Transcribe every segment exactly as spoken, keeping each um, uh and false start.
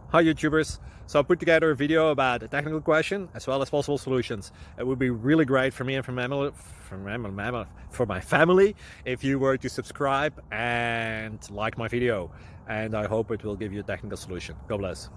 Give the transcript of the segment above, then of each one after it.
Hi YouTubers! So I put together a video about a technical question as well as possible solutions. It would be really great for me and for my family, for my, for my family if you were to subscribe and like my video. And I hope it will give you a technical solution. God bless.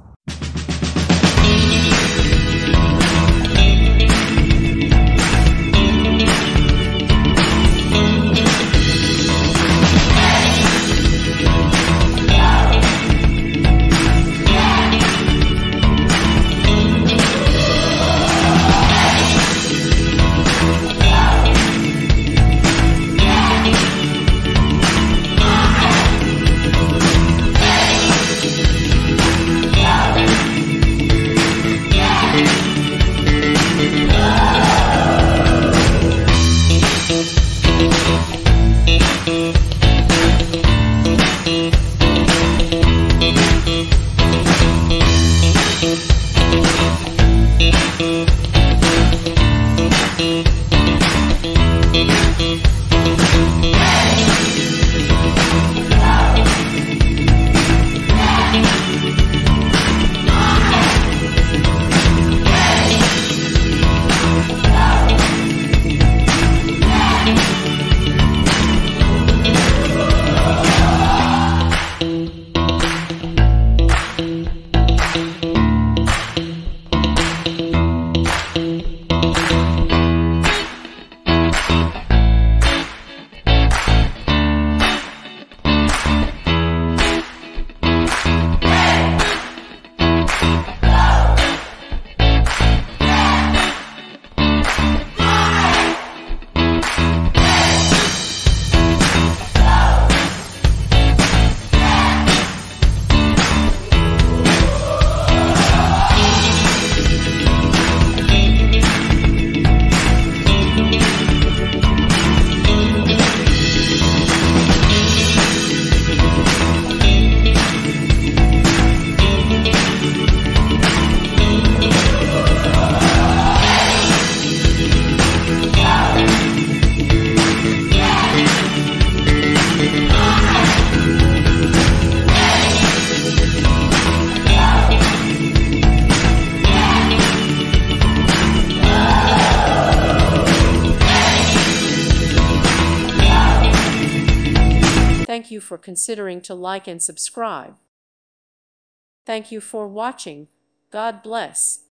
Thank you for considering to like and subscribe. Thank you for watching. God bless.